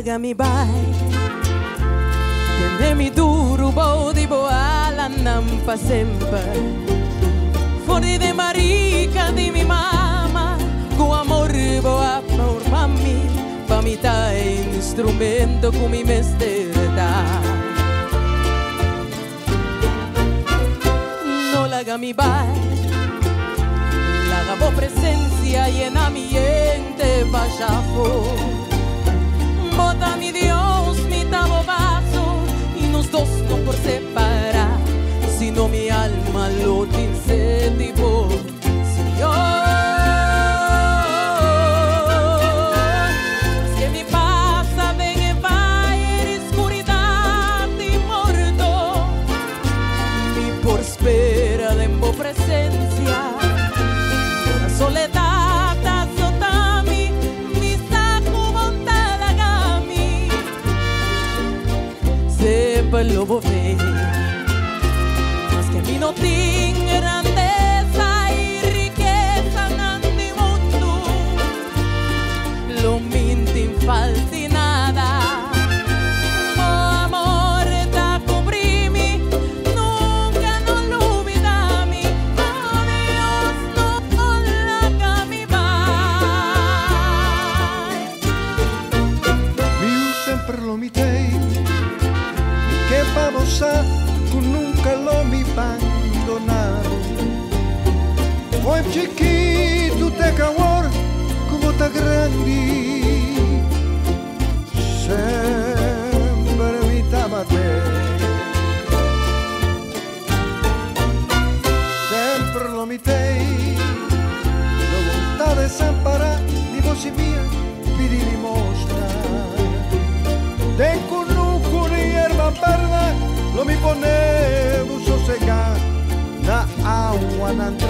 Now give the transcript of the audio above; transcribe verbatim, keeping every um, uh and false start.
laga mi bai Tende mi duro bo di boala nampa sempre Fuori de marica di mi mama Con amor boa por mami Pa mi ta instrumento con mi mesterda No laga mi bai Laga bo presencia llena mi ente bajafo Bota mi Dios mi tabo vaso Y nos dos no por separar Sino mi alma lo tinse tipo Señor Es que mi pasa ven y va en oscuridad y muerto Mi por espera de mi presencia La soledad azotami Mi saco montada gami Sepa lo bové Mas que mi no tiene grandeza y riqueza en mi mundo Lo minti falti nada Oh amor da cobrimi Nunca no lo olvidami Oh Dios no laga mi vai Io sempre lo mitei Che vamos a con nunca lo mi abandonado Foi chiquito te cawar como ta grandi Sempre mi tamate Sempre lo mitei Lo volontà de desamparar Di voce mia pidi limosna De conuco ni hierba verde Lo mi ponevo sossegar Na agua nan